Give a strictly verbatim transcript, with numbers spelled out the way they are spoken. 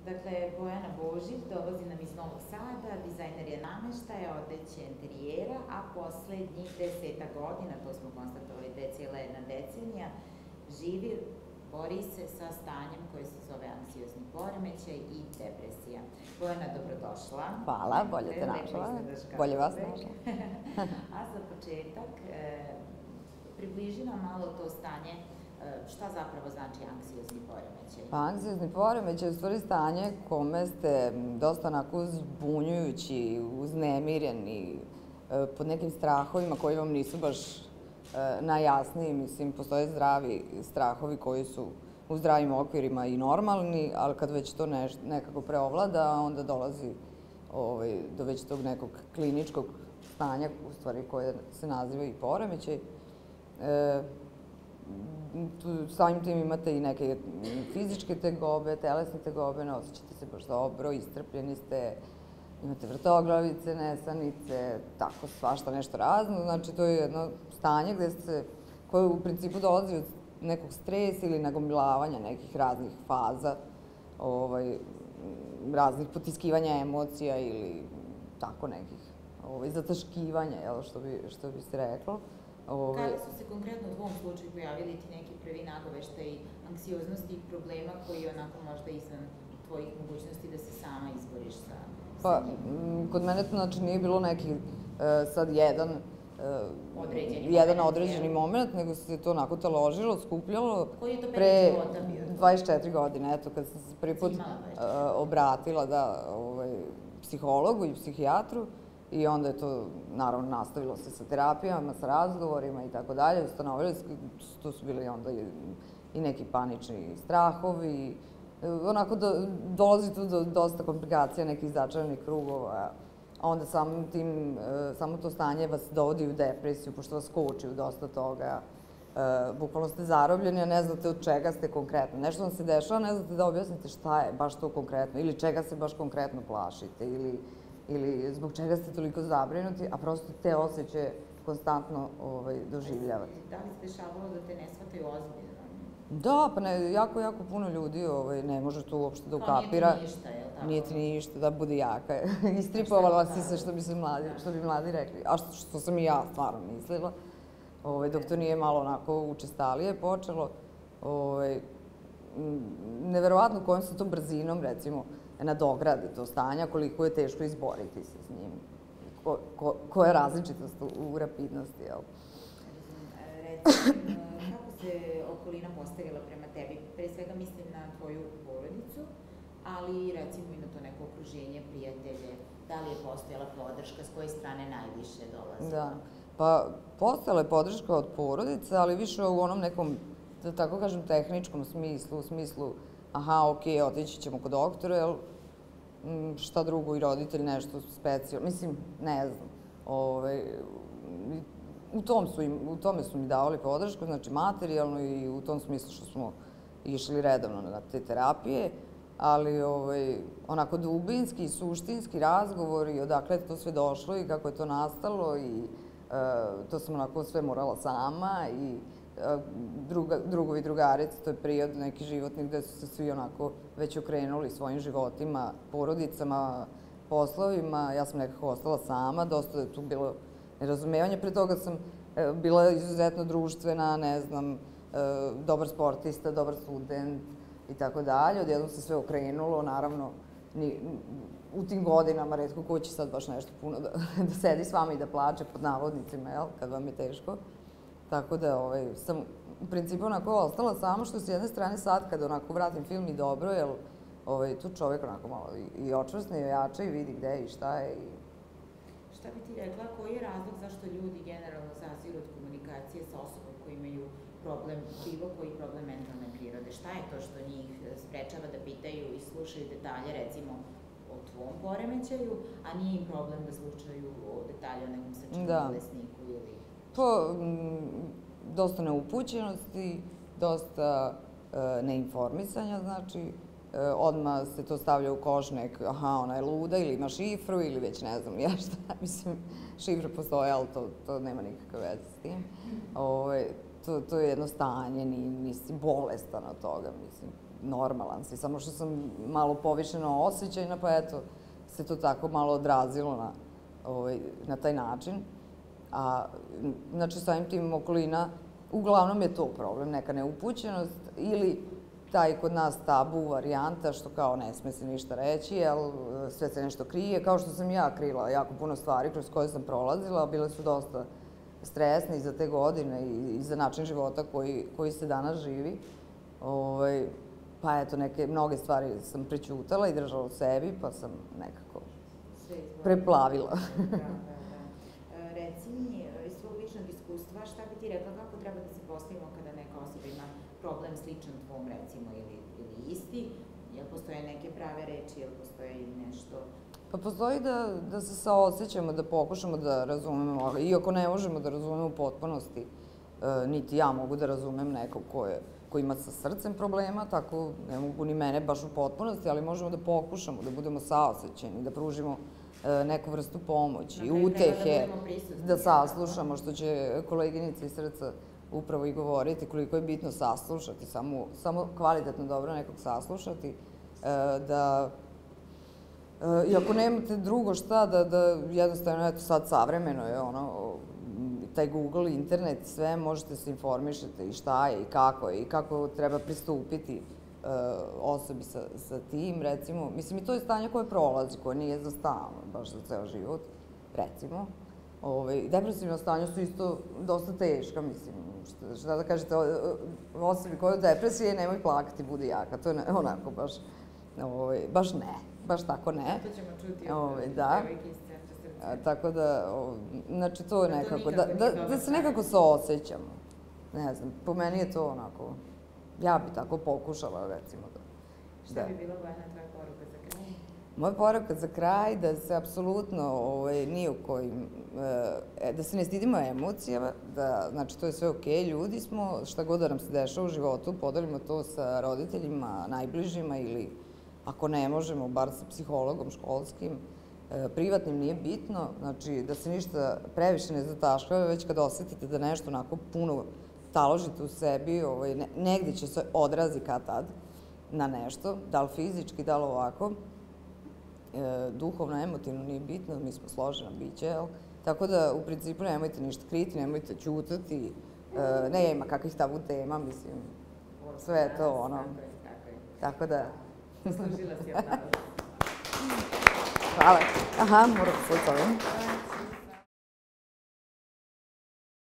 Dakle, Bojana Božić dolazi nam iz Novog Sada, dizajner je nameštaja, odeće, interijera, a poslednjih deseta godina, to smo konstatovali da je cijela jedna decenija, živi, bori se sa stanjem koje se zove anksiozni poremećaj i depresija. Bojana, dobrodošla. Hvala, bolje te našla. Bolje vas našla. A za početak, približi nam malo to stanje. Šta zapravo znači anksiozni poremećaj? Pa anksiozni poremećaj je u stvari stanje kome ste dosta onako zbunjujući, uznemireni, pod nekim strahovima koji vam nisu baš najjasniji. Mislim, postoje zdravi strahovi koji su u zdravim okvirima i normalni, ali kad već to nekako preovlada, onda dolazi do već tog nekog kliničkog stanja, u stvari koje se naziva i poremećaj. Samim tim imate i neke fizičke tegobe, telesne tegobe, ne osjećate se baš dobro, iscrpljeni ste, imate vrtoglavice, nesanice, tako svašta nešto razno. Znači, to je jedno stanje gde se, koje u principu dolazi od nekog stresa ili nagomilavanja nekih raznih faza, raznih potiskivanja emocija ili tako nekih zataškivanja, što bi se reklo. Kada su se konkretno u tvom slučaju pojavili ti neki prvi nagoveštaji anksioznosti i problema koji je onako možda izvan tvojih mogućnosti da se sama izboriš sa... Pa, kod mene to znači nije bilo neki sad jedan jedan određeni moment, nego se to onako taložilo, skupljalo. Koji je to period pre života bio? dvadeset četiri godine, eto, kad sam se prvi put obratila psihologu i psihijatru. I onda je to, naravno, nastavilo se sa terapijama, sa razgovorima i tako dalje. Ustanovili se, to su bili onda i neki panični strahovi. Onako, dolazi tu do dosta komplikacija, nekih začaranih krugova. Onda samim tim, samo to stanje vas dovodi u depresiju, pošto vas koči u dosta toga. Bukvalno ste zarobljeni, a ne znate od čega ste konkretno. Nešto vam se dešava, ne znate da objasnite šta je baš to konkretno ili čega se baš konkretno plašite ili ili zbog čega ste toliko zabrinuti, a prosto te osjećaje konstantno doživljavate. Da li se dešavalo da te ne shvataju ozbiljno? Da, pa jako, jako puno ljudi ne može to uopšte da ukapira. Kao nije ti ništa, je li tako? Nije ti ništa, da bude jaka. Istripovala si se, što bi mladi rekli. A što sam i ja stvarno mislila, dok to nije malo onako učestalije počelo. Neverovatno kojom se to brzinom, recimo, nadogradi to stanja, koliko je teško izboriti se s njim. Koja je različitost u rapidnosti, jel? Recimo, kako se okolina postavila prema tebi? Pre svega mislim na tvoju porodicu, ali recimo i na to neko okruženje, prijatelje. Da li je postojala podrška, s koje strane najviše dolazi? Da, pa postojala je podrška od porodice, ali više u onom nekom, da tako kažem, tehničkom smislu, u smislu aha, okej, otići ćemo kod doktora, jel, šta drugo i roditelj nešto specijalno, mislim, ne znam. U tome su mi davali podršku, znači materijalno i u tom smislu što smo išli redovno na te terapije, ali onako dubinski, suštinski razgovor i odakle je to sve došlo i kako je to nastalo i to sam onako sve morala sama i drugovi i drugarice, to je period neki životni gde su se svi onako već okrenuli svojim životima, porodicama, poslovima. Ja sam nekako ostala sama, dosta je tu bilo nerazumevanje. Pre toga sam bila izuzetno društvena, ne znam, dobar sportista, dobar student i tako dalje. Odjednom se sve okrenulo, naravno, u tim godinama retko ko će sad baš nešto puno da sedi s vama i da plače pod navodnicima, jel, kad vam je teško. Tako da sam u principu onako ostala sama, što s jedne strane sad kad onako vratim film i dobro, jer tu čovjek onako malo i očvrsne i ojača i vidi gde je i šta je. Šta bi ti rekla, koji je razlog zašto ljudi generalno zaziru od komunikacije sa osobom koji imaju problem, bilo koji problem mentalne prirode? Šta je to što njih sprečava da pitaju i slušaju detalje, recimo, o tvom poremećaju, a nije im problem da slučaju detalje o nekom srčanom bolesniku ili... Pa, dosta neupućenosti, dosta neinformisanja, znači, odmah se to stavlja u koš nek, aha, ona je luda ili ima šifru ili već ne znam ja šta, mislim, šifra postoje, ali to nema nikakve veze s tim. to, to je jedno stanje, ni, nisi bolestan od toga, mislim, normalan si, samo što sam malo povišeno osjećajna, pa eto, se to tako malo odrazilo na, ovaj, na taj način. A, znači, samim tim okolina, uglavnom je to problem, neka neupućenost ili taj kod nas tabu varijanta što kao ne sme se ništa reći, jel sve se nešto krije, kao što sam ja krila jako puno stvari kroz koje sam prolazila, bile su dosta stresne i za te godine i za način života koji, koji se danas živi. Ovaj, pa eto, neke, mnoge stvari sam prećutala i držala u sebi, pa sam nekako preplavila. Da, da, da. Reci mi, iz svog ličnog iskustva, šta bi ti rekla, kako treba da se postavimo kada neka osoba ima problem sličan tvom, recimo, ili, ili isti? Jel postoje neke prave reči, jel postoje nešto? Pa postoji da, da se saosećamo, da pokušamo da razumemo, ali iako ne možemo da razumemo u potpunosti, e, niti ja mogu da razumem nekog ko, je, ko ima sa srcem problema, tako ne mogu ni mene baš u potpunosti, ali možemo da pokušamo, da budemo saosećeni, da pružimo e, neku vrstu pomoći, utehe, da, da saslušamo, što će koleginica iz srca upravo i govoriti, koliko je bitno saslušati, samo, samo kvalitetno dobro nekog saslušati, e, da i ako nemate drugo šta, da, da jednostavno, eto sad savremeno je ono, taj Google, internet, sve možete se informišete i šta je i kako je i kako treba pristupiti uh, osobi sa, sa tim, recimo. Mislim, i to je stanje koje prolazi, koje nije za stalno, baš za ceo život, recimo. Ove, depresivna stanja su isto dosta teška, mislim, šta, šta da kažete, osobi koja je u depresiji, nemoj plakati, budi jaka, to je ne, onako baš, ove, baš ne. Baš tako ne. To ćemo čuti od devojke iz centra srca. Tako da, znači to je nekako, da se nekako saosećamo. Ne znam, po meni je to onako, ja bi tako pokušala, recimo. Šta bi bila, Bojana, tvoja poruka za kraj? Moja poruka za kraj da se apsolutno ni u kojim, da se ne stidimo emocijama, da, znači to je sve okej, ljudi smo, šta god da nam se dešava u životu, podelimo to sa roditeljima, najbližima ili ako ne možemo, bar sa psihologom školskim, privatnim nije bitno, znači da se ništa previše ne zataškava, već kad osetite da nešto onako puno taložite u sebi, negdje će se odrazi kad tad na nešto, da li fizički, da li ovako, duhovno, emotivno nije bitno, mi smo složena biće, jel? Tako da u principu nemojte ništa kriti, nemojte ćutati, nema kakvih tabu tema, mislim, sve je to ono. Tako da... Zaslužila si od naroda. Hvala. Aha, moram se s ovim.